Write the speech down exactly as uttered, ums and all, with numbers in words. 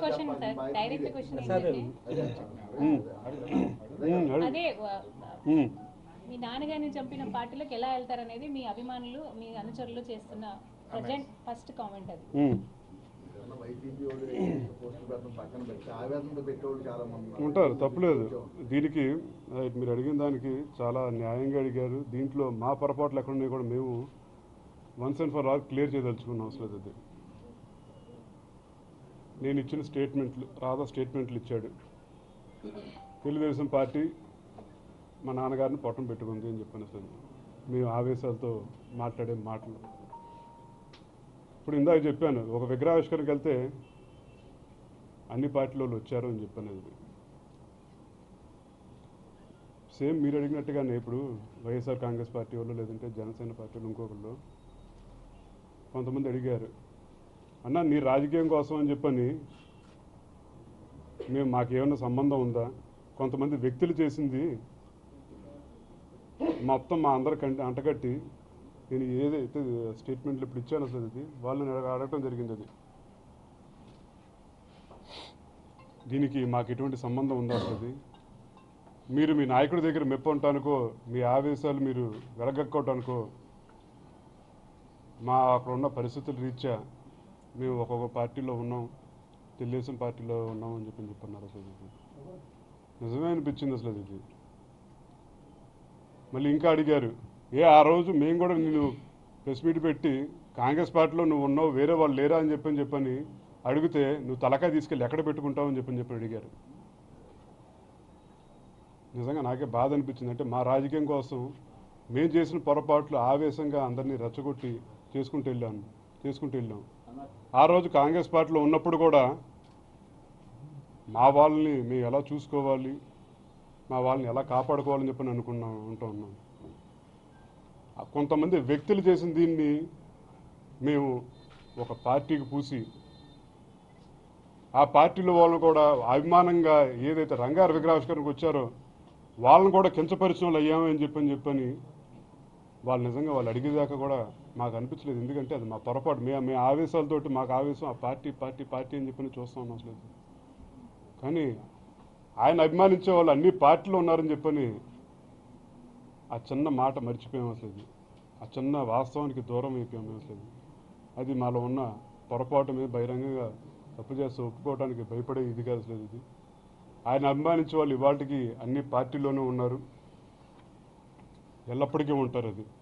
Question sir, direct question అదే మీ నాన్నగారిని చంపిన పార్టీలోకి ఎలా వెళ్తారనేది మీ అభిమానులు మీ అనుచరులు చేస్తున్న ప్రజెంట్ ఫస్ట్ కామెంట్ అది. ఉంటారు, తప్పులేదు. దీనికి మీరు అడిగిన దానికి చాలా న్యాయంగా అడిగారు. దీంట్లో మా పొరపాట్లు ఎక్కడున్నాయి కూడా మేము once and for all clear చేయదలుచుకున్న అవసరం లేదు. అది నేను ఇచ్చిన స్టేట్మెంట్లు, రాధా స్టేట్మెంట్లు ఇచ్చాడు. తెలుగుదేశం పార్టీ మా నాన్నగారిని పొట్టం పెట్టుకుంది అని చెప్పాను. అసలు మేము ఆవేశాలతో మాట్లాడే మాటలు. ఇప్పుడు ఇందాక చెప్పాను, ఒక విగ్రహావిష్కరణకి వెళ్తే అన్ని పార్టీల వాళ్ళు వచ్చారు అని చెప్పాను. అది సేమ్ మీరు అడిగినట్టుగానే ఇప్పుడు వైఎస్ఆర్ కాంగ్రెస్ పార్టీ వాళ్ళు లేదంటే జనసేన పార్టీ వాళ్ళు ఇంకొకళ్ళు కొంతమంది అడిగారు, అన్న నీ రాజకీయం కోసం అని చెప్పని మేము మాకేమన్నా సంబంధం ఉందా? కొంతమంది వ్యక్తులు చేసింది మొత్తం మా అందరికి అంటగట్టి నేను ఏదైతే స్టేట్మెంట్లు ఇప్పుడు ఇచ్చాను అసలు అది వాళ్ళని అడగటం జరిగింది. అది దీనికి మాకు ఎటువంటి సంబంధం ఉందా? అసలు మీరు మీ నాయకుడి దగ్గర మెప్పు ఉంటానుకో, మీ ఆవేశాలు మీరు వెలగక్కోవటానికో, మా అక్కడ ఉన్న పరిస్థితుల రీత్యా మేము ఒక్కొక్క పార్టీలో ఉన్నాం, తెలుగుదేశం పార్టీలో ఉన్నాం అని చెప్పి చెప్పన్నారు. అసలు నిజమే అనిపించింది అసలు ఇది. మళ్ళీ ఇంకా అడిగారు, ఏ ఆ రోజు మేము కూడా నేను ప్రెస్ మీట్ పెట్టి కాంగ్రెస్ పార్టీలో నువ్వు ఉన్నావు, వేరే వాళ్ళు లేరా అని చెప్పని చెప్పని అడిగితే నువ్వు తలకాయ తీసుకెళ్ళి ఎక్కడ పెట్టుకుంటావు అని చెప్పని చెప్పి అడిగారు. నిజంగా నాకే బాధ అనిపించింది. అంటే మా రాజకీయం కోసం మేము చేసిన పొరపాట్లు ఆవేశంగా అందరినీ రెచ్చగొట్టి చేసుకుంటూ వెళ్ళాను చేసుకుంటూ వెళ్ళాం. ఆ రోజు కాంగ్రెస్ పార్టీలో ఉన్నప్పుడు కూడా మా వాళ్ళని మేము ఎలా చూసుకోవాలి, మా వాళ్ళని ఎలా కాపాడుకోవాలని చెప్పని అనుకున్నాం ఉంటూ ఉన్నాం. కొంతమంది వ్యక్తులు చేసిన దీన్ని మేము ఒక పార్టీకి పూసి ఆ పార్టీలో వాళ్ళని కూడా అభిమానంగా ఏదైతే రంగారు విగ్రహావిష్కరణకు వచ్చారో వాళ్ళని కూడా కించపరిచిన వాళ్ళు అయ్యామని చెప్పని చెప్పని వాళ్ళు నిజంగా వాళ్ళు అడిగేదాకా కూడా మాకు అనిపించలేదు. ఎందుకంటే అది మా పొరపాటు. మే మే ఆవేశాలతోటి మాకు ఆవేశం ఆ పార్టీ పార్టీ పార్టీ అని చెప్పని చూస్తూ ఉన్నాం అసలు. కానీ ఆయన అభిమానించే వాళ్ళు అన్ని పార్టీలో ఉన్నారని చెప్పని ఆ చిన్న మాట మర్చిపోయాం అసలు. ఆ చిన్న వాస్తవానికి దూరం అయిపోయాం అసలు. అది మాలో ఉన్న పొరపాటు మీద బహిరంగంగా తప్పు చేస్తూ ఒప్పుకోవడానికి భయపడే ఇది కాదు అసలు. ఇది ఆయన అభిమానించే వాళ్ళు ఇవాటికి అన్ని పార్టీల్లోనూ ఉన్నారు, ఎల్లప్పటికీ ఉంటారు. అది